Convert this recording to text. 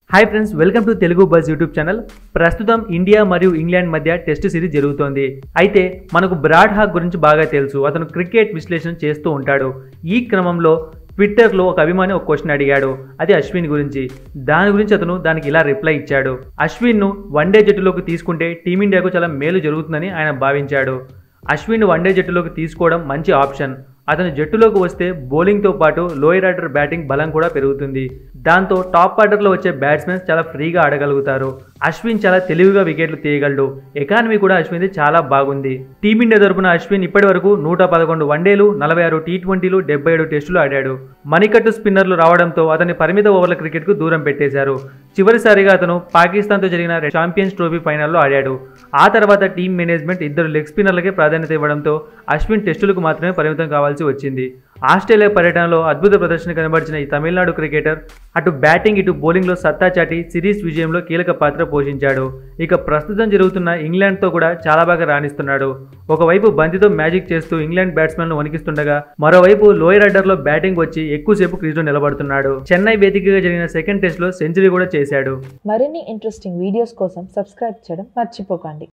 Hi friends, welcome to Telugu Buzz YouTube channel. ప్రస్తుతం India మరియు England మధ్య టెస్ట్ సిరీస్ జరుగుతోంది. అయితే మనకు బ్రాడ్ హాక్ గురించి బాగా తెలుసు. అతను క్రికెట్ విశ్లేషణ చేస్తూ ఉంటాడు. ఈ క్రమంలో ట్విట్టర్లో ఒక అభిమాని ఒక క్వశ్చన్ అడిగాడు. అది అశ్విన్ గురించి. దాని గురించి అతను దానికి ఇలా రిప్లై ఇచ్చాడు. అశ్విన్ను వన్డే జట్టులోకి తీసుకుంటే టీమిండియాకు చాలా మేలు జరుగుతుందని ఆయన భావించాడు. అశ్విన్ వన్డే జట్టులోకి తీసుకోవడం మంచి ఆప్షన్. అతను జట్టులోకి వస్తే బౌలింగ్తో పాటు లోయర్ ఆర్డర్ బ్యాటింగ్ బలం కూడా పెరుగుతుంది. దాంతో టాప్ ఆర్డర్లో వచ్చే బ్యాట్స్మెన్స్ చాలా ఫ్రీగా ఆడగలుగుతారు. అశ్విన్ చాలా తెలివిగా వికెట్లు తీయగలడు. ఎకానమీ కూడా అశ్విన్ది చాలా బాగుంది. టీమిండియా తరపున అశ్విన్ ఇప్పటి వరకు 111 వన్డేలు, 46 టీ20లు, 77 టెస్టులు ఆడాడు. మణికట్టు స్పిన్నర్లు రావడంతో అతని పరిమిత ఓవర్ల క్రికెట్కు దూరం పెట్టేశారు. చివరిసారిగా అతను పాకిస్తాన్తో జరిగిన ఛాంపియన్స్ ట్రోఫీ ఫైనల్లో ఆడాడు. ఆ తర్వాత టీం మేనేజ్మెంట్ ఇద్దరు లెగ్ స్పిన్నర్లకే ప్రాధాన్యత ఇవ్వడంతో అశ్విన్ టెస్టులకు మాత్రమే పరిమితం కావాల్సి వచ్చింది. ఆస్ట్రేలియా పర్యటనలో అద్భుత ప్రదర్శన కనబరిచిన ఈ తమిళనాడు క్రికెటర్ అటు బ్యాటింగ్ ఇటు బౌలింగ్లో సత్తా చాటి సిరీస్ విజయంలో కీలక పాత్ర పోషించాడు. ఇక ప్రస్తుతం జరుగుతున్న ఇంగ్లాండ్తో కూడా చాలా బాగా రాణిస్తున్నాడు. ఒకవైపు బంతితో మ్యాజిక్ చేస్తూ ఇంగ్లాండ్ బ్యాట్స్మెన్లు వణికిస్తుండగా మరోవైపు లోయర్ ఆర్డర్లో బ్యాటింగ్ వచ్చి ఎక్కువసేపు క్రీజ్లో నిలబడుతున్నాడు. చెన్నై వేదికగా జరిగిన సెకండ్ టెస్ట్లో సెంచరీ కూడా చేశాడు. మరిన్ని ఇంట్రెస్టింగ్ వీడియోస్ కోసం సబ్స్క్రైబ్ చేయడం మర్చిపోకండి.